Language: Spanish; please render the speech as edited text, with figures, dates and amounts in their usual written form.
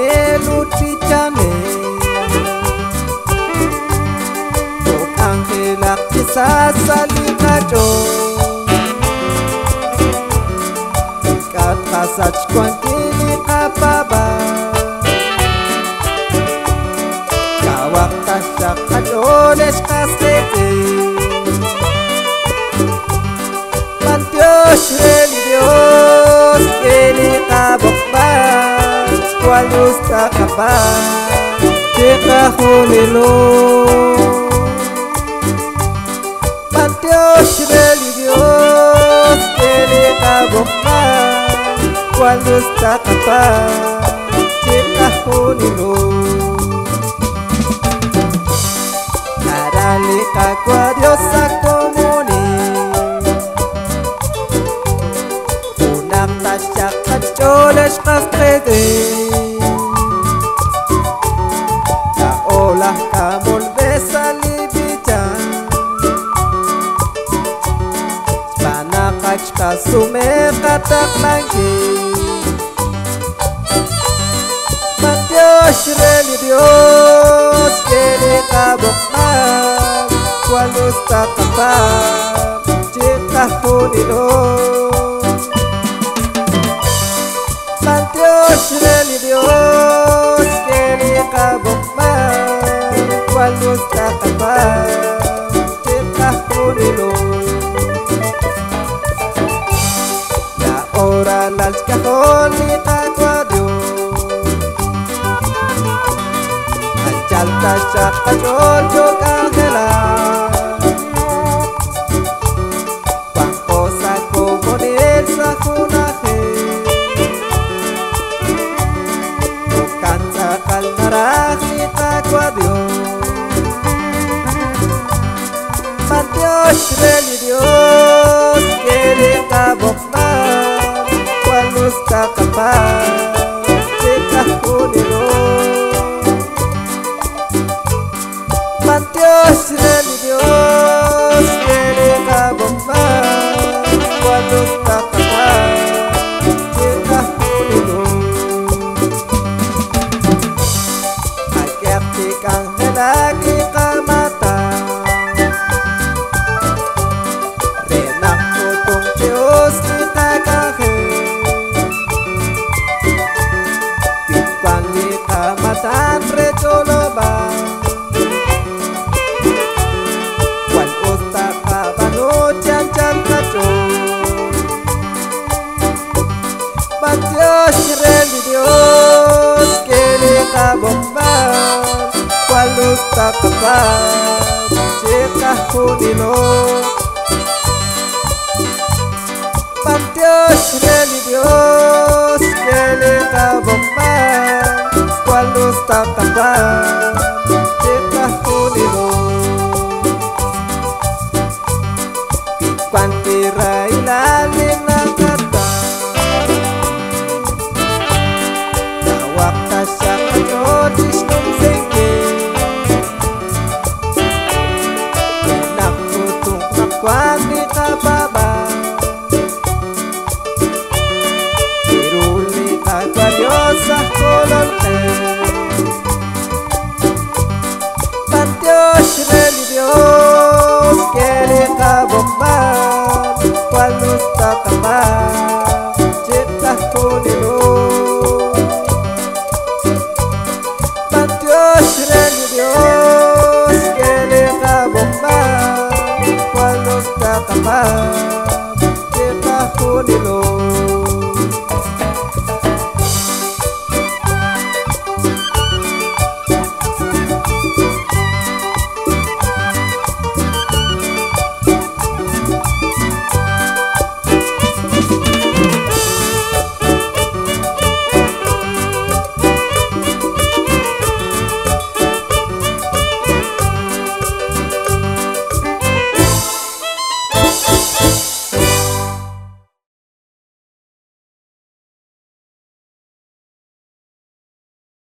luchichane Tok angelak sa salikacho Kat pasach kwantili kapaba Kawak tasyak kajoles kastete Dios, Dios, que kabokban, kualus kakaban, chika humilo. Dios, Dios, que kabokban, kualus kakaban, chika humilo. Karali kakwa Dios akomuni. Choles kastete La ola kamol besalibichan Spanakach kasume kataklangi Man Dios, reli Dios Kere kabokman Kualus takapam Chika hunilo Dios, reli Dios, que le kabokman, cuando está capaz, te cajunilo. La hora las cajónica cuadro, Anchalta chacachol yo cangela, Juan cosa como el sajunaje. Kalnarajita kwa Dios Man Dios, reli Dios Que le kabokman Cuando está capaz Chika hunilo Man Dios, reli Dios Que le kabokman Cuando está capaz Chika hunilo Kang lagi kamata Renak kutong Diyos kita kahe Tikwan ni kamatan rejoloba Wan usta kabano chan kacho Ban Diyos, reli Diyos Kili kabokban Cuando está capaz, chika hunilo Man Dios, reli Dios, que le kabokman Cuando está capaz